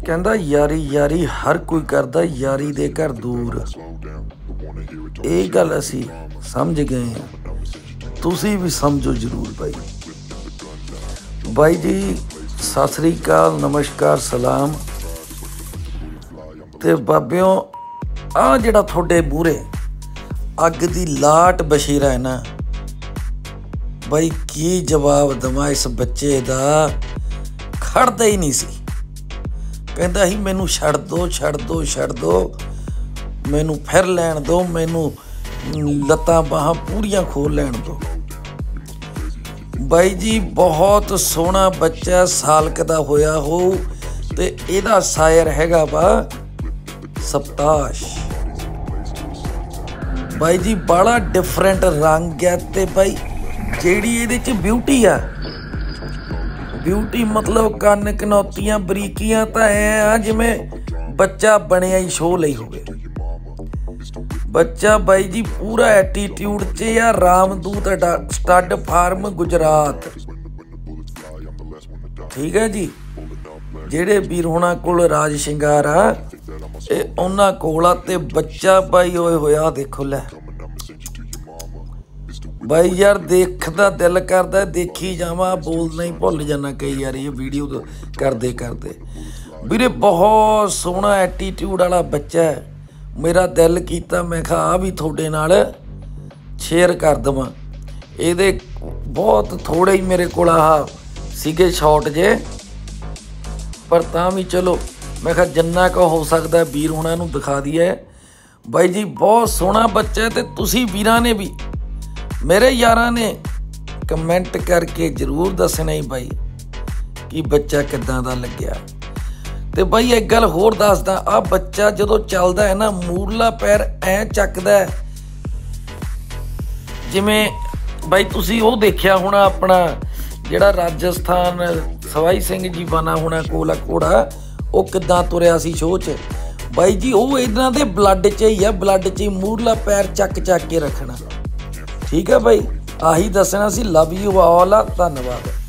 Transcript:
कहता यारी यारी हर कोई करता यारी दे घर दूर। ये गल असी समझ गए हैं, तुसी भी समझो जरूर भाई। भाई जी सत श्री अकाल, नमस्कार, सलाम। ते बाबियों आ जिहड़ा थोड़े मूहरे अग दी लाट बशीरा है ना भाई, की जवाब देवां इस बच्चे दा। खड़दा ही नहीं सी, कहता ही मैनू छड़ दो छड़ दो छड़ दो, मैनू फिर लैन दो, मैनू लत्तां बाहां पूरियां खोल लैन दो। बाई जी बहुत सोहना बच्चा, सालक दा होया हो ते इहदा सायर हैगा वा सप्ताश। बाई जी बड़ा डिफरेंट रंग है ते भाई जिहड़ी इहदे च ब्यूटी आ, ब्यूटी मतलब कन्न कनौतियां बरीकियां तो ऐ जिवें बच्चा बनिया ही शो लई होवे। बच्चा बाई जी पूरा एटीट्यूड च या रामदूत स्टड फार्म गुजरात, ठीक है जी। जेड़े वीर होना कोल राज शिंगार आ उन्हां कोल आ ते बच्चा बाई ओए होया देखो लै बाई यार देखदा दिल करदा देखी जावां, बोलना ही भुल जाना कई यार ये वीडियो तो करदे करदे। वीरे बहुत सोहना एटीट्यूड वाला बच्चा है। मेरा दिल कीता मैं कहा आ भी थोड़े नाल शेयर कर देवां। इहदे बहुत थोड़े ही मेरे कोल आह सीगे शॉट जे, पर तां भी चलो मैं कहा जिन्ना का हो सकता वीर होना नूं दिखा दिए। बाई जी बहुत सोहना बच्चा है, ते तुसीं वीरां ने भी मेरे यारां ने कमेंट करके जरूर दसना ही भाई कि बच्चा किदां दा लग्या। ते भाई एक गल होर दसदा, आ बच्चा जदों चलदा है ना मूरला पैर ऐ चकदा है जिवें भाई तुसीं वो देखिया होना अपना जिहड़ा राजस्थान सवाई सिंह जी बाना होना कोला घोड़ा, वो किदां तुरिया सी शो च। भाई जी वो इन्हां दे ब्लड च ही है, ब्लड च ही मूरला पैर चक के रखना, ठीक है भाई। आही दसना सी। लव यू ऑल, धन्नवाद।